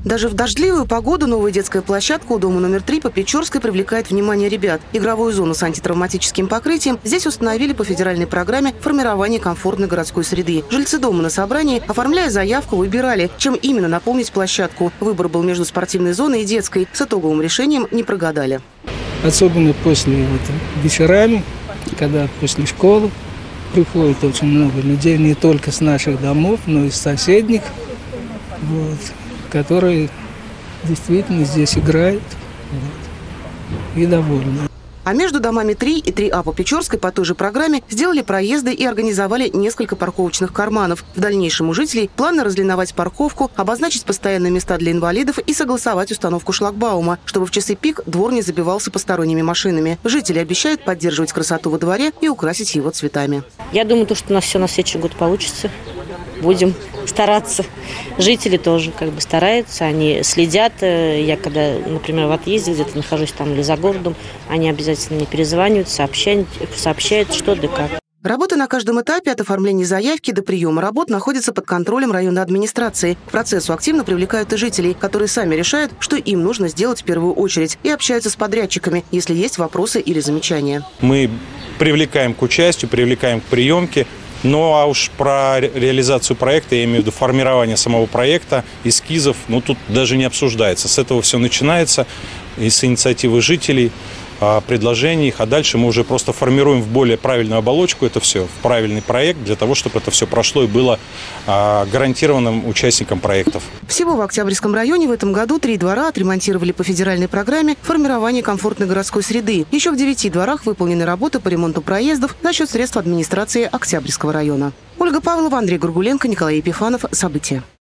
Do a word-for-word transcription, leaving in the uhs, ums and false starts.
Даже в дождливую погоду новая детская площадка у дома номер три по Печорской привлекает внимание ребят. Игровую зону с антитравматическим покрытием здесь установили по федеральной программе формирования комфортной городской среды. Жильцы дома на собрании, оформляя заявку, выбирали, чем именно наполнить площадку. Выбор был между спортивной зоной и детской. С итоговым решением не прогадали. Особенно после вот, вечерами, когда после школы приходит очень много людей, не только с наших домов, но и с соседних, вот, которые действительно здесь играют, вот, и довольны. А между домами три и три А по Печорской по той же программе сделали проезды и организовали несколько парковочных карманов. В дальнейшем у жителей планы разлиновать парковку, обозначить постоянные места для инвалидов и согласовать установку шлагбаума, чтобы в часы пик двор не забивался посторонними машинами. Жители обещают поддерживать красоту во дворе и украсить его цветами. Я думаю, то, что у нас все на следующий год получится. Будем стараться. Жители тоже как бы стараются, они следят. Я когда, например, в отъезде где-то нахожусь там или за городом, они обязательно мне перезванивают, сообщают, сообщают, что да как. Работа на каждом этапе от оформления заявки до приема работ находится под контролем районной администрации. К процессу активно привлекают и жителей, которые сами решают, что им нужно сделать в первую очередь, и общаются с подрядчиками, если есть вопросы или замечания. Мы привлекаем к участию, привлекаем к приемке. Ну, а уж про реализацию проекта, я имею в виду формирование самого проекта, эскизов, ну, тут даже не обсуждается. С этого все начинается, и с инициативы жителей, предложений их, а дальше мы уже просто формируем в более правильную оболочку это все, в правильный проект, для того, чтобы это все прошло и было гарантированным участникам проектов. Всего в Октябрьском районе в этом году три двора отремонтировали по федеральной программе формирования комфортной городской среды. Еще в девяти дворах выполнены работы по ремонту проездов за счет средств администрации Октябрьского района. Ольга Павлова, Андрей Гургуленко, Николай Епифанов. События.